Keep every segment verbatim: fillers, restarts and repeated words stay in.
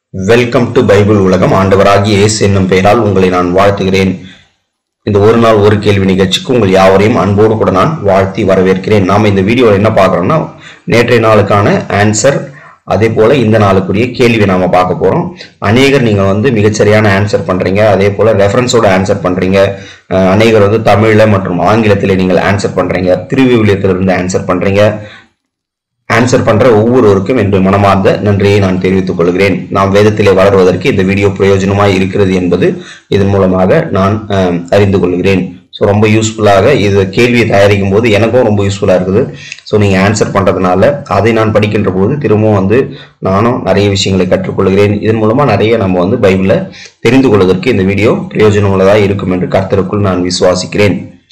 Welcome to Bible உலகம். ஆண்டவராகிய இயேசு என்னும் பெயரால் உங்களை நான் வாழ்த்துகிறேன். இந்த ஒரு நாள் ஒரு கேள்வி நிகழ்ச்சிக்கு உங்கள் யாவரையும் அன்போடு கூட நான் வாழ்த்தி வரவேற்கிறேன். நாம இந்த வீடியோவில் என்ன பார்க்குறோம்னா, நேற்றைய நாளுக்கான ஆன்சர், அதே போல இந்த நாளுக்குரிய கேள்வி நாம பார்க்க போறோம். அநேகர் நீங்க வந்து மிகச்சரியான ஆன்சர் பண்றீங்க, அதே போல ரெஃபரன்ஸோட ஆன்சர் பண்றீங்க. அநேகர் வந்து தமிழ்ல மற்றும் ஆங்கிலத்திலே நீங்கள் ஆன்சர் பண்றீங்க, திருவிவிலியத்திலிருந்து ஆன்சர் பண்றீங்க. ஆன்சர் பண்ற ஒவ்வொருவருக்கும் என்று மனமார்ந்த நன்றியை நான் தெரிவித்துக் கொள்கிறேன். நாம் வேதத்திலே வளர்வதற்கு இந்த வீடியோ பிரயோஜனமாய் இருக்கிறது என்பது இதன் மூலமாக நான் அறிந்து கொள்கிறேன். ஸோ ரொம்ப யூஸ்ஃபுல்லாக இது கேள்வியை தயாரிக்கும் போது எனக்கும் ரொம்ப யூஸ்ஃபுல்லாக இருக்குது. ஸோ நீங்கள் ஆன்சர் பண்ணுறதுனால அதை நான் படிக்கின்ற போது திரும்பவும் வந்து நானும் நிறைய விஷயங்களை கற்றுக்கொள்கிறேன். இதன் மூலமாக நிறைய நம்ம வந்து பைபிளை தெரிந்து கொள்வதற்கு இந்த வீடியோ பிரயோஜனம் உள்ளதாக இருக்கும் என்று கர்த்தருக்குள் நான் விசுவாசிக்கிறேன்.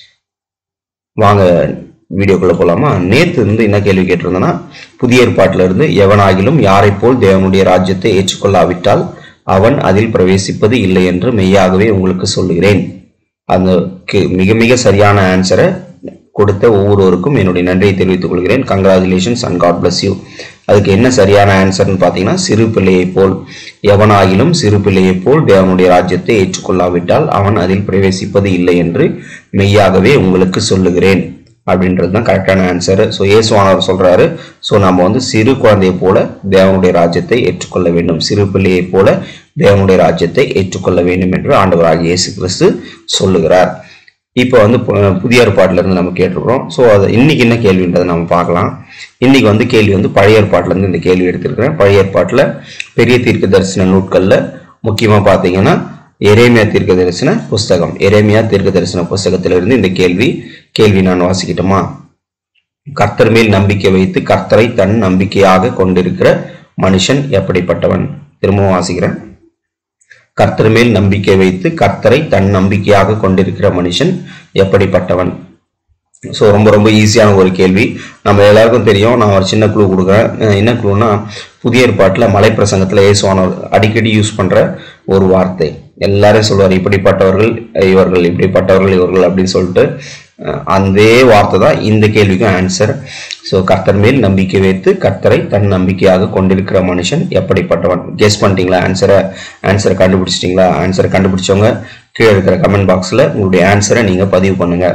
வாங்க வீடியோக்குள்ள போலாமா? நேற்று இருந்து என்ன கேள்வி கேட்டிருந்தேன்னா, புதிய ஏற்பாட்டில இருந்து எவனாகிலும் யாரை போல் தேவனுடைய ராஜ்யத்தை ஏற்றுக்கொள்ளாவிட்டால் அவன் அதில் பிரவேசிப்பது இல்லை என்று மெய்யாகவே உங்களுக்கு சொல்லுகிறேன். அந்த மிக மிக சரியான ஆன்சரை கொடுத்த ஒவ்வொருவருக்கும் என்னுடைய நன்றியை தெரிவித்துக் கொள்கிறேன். Congratulations and God bless you. அதுக்கு என்ன சரியான ஆன்சர்னு பார்த்தீங்கன்னா, சிறு பிள்ளையை போல், எவனாகிலும் சிறு பிள்ளையை போல் தேவனுடைய ராஜ்யத்தை ஏற்றுக்கொள்ளாவிட்டால் அவன் அதில் பிரவேசிப்பது இல்லை என்று மெய்யாகவே உங்களுக்கு சொல்லுகிறேன் அப்படின்றது தான் கரெக்டான ஆன்சர். ஸோ இயேசுவானவர் சொல்றாரு, ஸோ நம்ம வந்து சிறு குழந்தையை போல தேவனுடைய ராஜ்யத்தை ஏற்றுக்கொள்ள வேண்டும், சிறு பிள்ளையை போல தேவனுடைய ராஜ்யத்தை ஏற்றுக்கொள்ள வேண்டும் என்று ஆண்டவராகிய இயேசு கிறிஸ்து சொல்லுகிறார். இப்போ வந்து புதிய ஏற்பாட்டில இருந்து நம்ம கேட்டிருக்கிறோம். ஸோ அது இன்னைக்கு என்ன கேள்வின்றதை நம்ம பார்க்கலாம். இன்னைக்கு வந்து கேள்வி வந்து பழைய ஏற்பாட்டில இருந்து இந்த கேள்வி எடுத்திருக்கிறேன். பழைய ஏற்பாட்டில் பெரிய தீர்க்க தரிசன நூட்கள்ல முக்கியமா பார்த்தீங்கன்னா எரேமியா தீர்க்க தரிசன புஸ்தகம், எரேமியா தீர்க்க தரிசன புஸ்தகத்திலிருந்து இந்த கேள்வி கேள்வி நான் வாசிக்கிட்டோமா? கர்த்தர் மேல் நம்பிக்கை வைத்து கர்த்தரை தன் நம்பிக்கையாக கொண்டிருக்கிற மனுஷன் எப்படிப்பட்டவன்? திரும்பவும் வாசிக்கிறேன். கர்த்தர் மேல் நம்பிக்கை வைத்து கர்த்தரை தன் நம்பிக்கையாக கொண்டிருக்கிற மனுஷன் எப்படிப்பட்டவன்? ஸோ ரொம்ப ரொம்ப ஈஸியான ஒரு கேள்வி. நம்ம எல்லாருக்கும் தெரியும். நான் ஒரு சின்ன க்ளூ கொடுக்குறேன். என்ன க்ளூன்னா, புதிய ஏற்பாட்டில் மலை பிரசங்கத்தில் இயேசுவானவர் அடிக்கடி யூஸ் பண்ற ஒரு வார்த்தை. எல்லாரும் சொல்லுவார், இப்படிப்பட்டவர்கள் இவர்கள், இப்படிப்பட்டவர்கள் இவர்கள் அப்படின்னு சொல்லிட்டு அந்த வார்த்தை தான் இந்த கேள்விக்கும் ஆன்சர். ஸோ கர்த்தர் மேல் நம்பிக்கை வைத்து கர்த்தரை தன் நம்பிக்கையாக கொண்டிருக்கிற மனுஷன் எப்படிப்பட்டவன்? கெஸ் பண்ணிட்டீங்களா? ஆன்சரை ஆன்சரை கண்டுபிடிச்சிட்டிங்களா? ஆன்சரை கண்டுபிடிச்சவங்க கீழே இருக்கிற கமெண்ட் பாக்ஸில் உங்களுடைய ஆன்சரை நீங்கள் பதிவு பண்ணுங்க.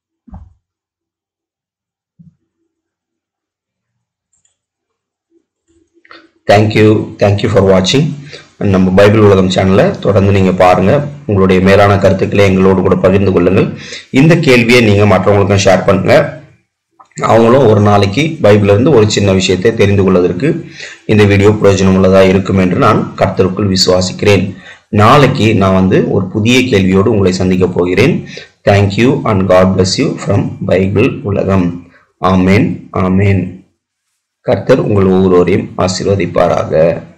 தேங்க்யூ தேங்க்யூ ஃபார் வாட்சிங். நம்ம பைபிள் உலகம் சேனலை தொடர்ந்து நீங்கள் பாருங்கள். உங்களுடைய மேலான கருத்துக்களை எங்களோடு கூட பகிர்ந்து கொள்ளுங்கள். இந்த கேள்வியை நீங்கள் மற்றவங்களுக்கும் ஷேர் பண்ணுங்க. அவங்களும் ஒரு நாளைக்கு பைபிளிலிருந்து ஒரு சின்ன விஷயத்தை தெரிந்து கொள்வதற்கு இந்த வீடியோ பிரயோஜனம் உள்ளதாக இருக்கும் என்று நான் கர்த்தருக்குள் விசுவாசிக்கிறேன். நாளைக்கு நான் வந்து ஒரு புதிய கேள்வியோடு உங்களை சந்திக்க போகிறேன். Thank you and God bless you from Bible உலகம். ஆமேன் ஆமேன். கர்த்தர் உங்கள் ஒவ்வொருவரையும் ஆசீர்வதிப்பாராக.